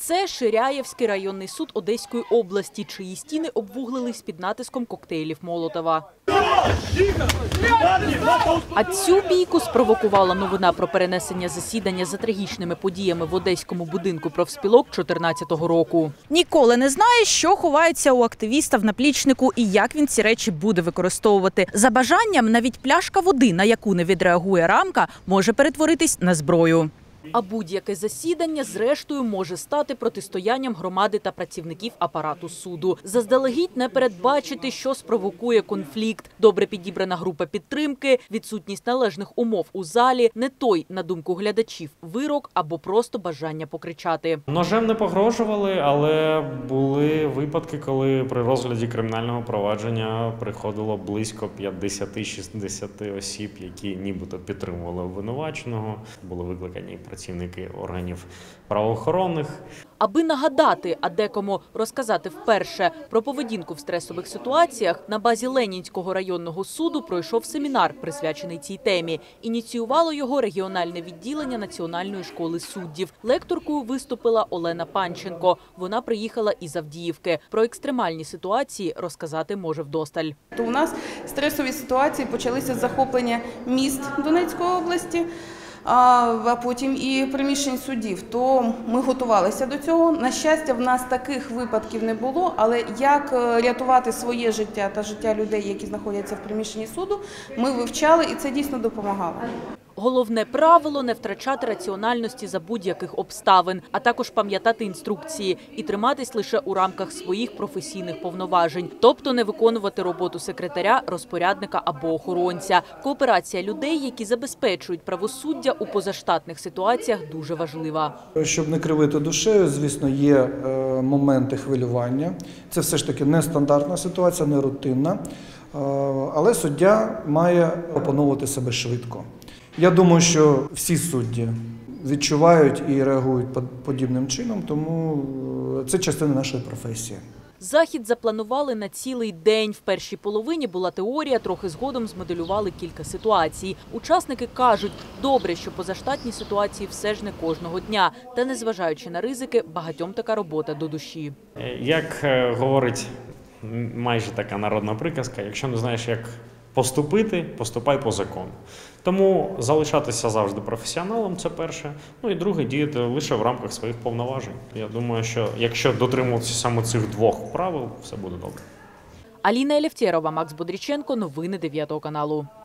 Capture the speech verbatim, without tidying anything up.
Це Ширяєвський районний суд Одеської області, чиї стіни обвуглились під натиском коктейлів Молотова. А цю бійку спровокувала новина про перенесення засідання за трагічними подіями в Одеському будинку профспілок чотирнадцятого року. Ніколи не знаєш, що ховається у активіста в наплічнику і як він ці речі буде використовувати. За бажанням навіть пляшка води, на яку не відреагує рамка, може перетворитись на зброю. А будь-яке засідання, зрештою, може стати протистоянням громади та працівників апарату суду. Заздалегідь не передбачити, що спровокує конфлікт. Добре підібрана група підтримки, відсутність належних умов у залі, не той, на думку глядачів, вирок або просто бажання покричати. Ножем не погрожували, але були випадки, коли при розгляді кримінального провадження приходило близько п'ятдесят-шістдесят осіб, які нібито підтримували обвинуваченого, були викликані працівники органів правоохоронних. Аби нагадати, а декому розказати вперше про поведінку в стресових ситуаціях, на базі Ленінського районного суду пройшов семінар, присвячений цій темі. Ініціювало його регіональне відділення Національної школи суддів. Лекторкою виступила Олена Панченко. Вона приїхала із Авдіївки. Про екстремальні ситуації розказати може вдосталь. То у нас стресові ситуації почалися з захоплення міст Донецької області, а потім і приміщень судів, то ми готувалися до цього. На щастя, в нас таких випадків не було, але як рятувати своє життя та життя людей, які знаходяться в приміщенні суду, ми вивчали, і це дійсно допомагало. Головне правило – не втрачати раціональності за будь-яких обставин, а також пам'ятати інструкції і триматись лише у рамках своїх професійних повноважень, тобто не виконувати роботу секретаря, розпорядника або охоронця. Кооперація людей, які забезпечують правосуддя у позаштатних ситуаціях, дуже важлива. Щоб не кривити душею, звісно, є моменти хвилювання. Це все ж таки нестандартна ситуація, не рутинна, але суддя має опановувати себе швидко. Я думаю, що всі судді відчувають і реагують подібним чином, тому це частина нашої професії. Захід запланували на цілий день. В першій половині була теорія, трохи згодом змоделювали кілька ситуацій. Учасники кажуть, добре, що позаштатні ситуації все ж не кожного дня. Та незважаючи на ризики, багатьом така робота до душі. Як говорить майже така народна приказка, якщо не знаєш, як поступити, поступай по закону. Тому залишатися завжди професіоналом – це перше. Ну і друге – діяти лише в рамках своїх повноважень. Я думаю, що якщо дотримуватися саме цих двох правил, все буде добре. Аліна Елефтєрова, Макс Бодріченко. Новини дев'ятого каналу.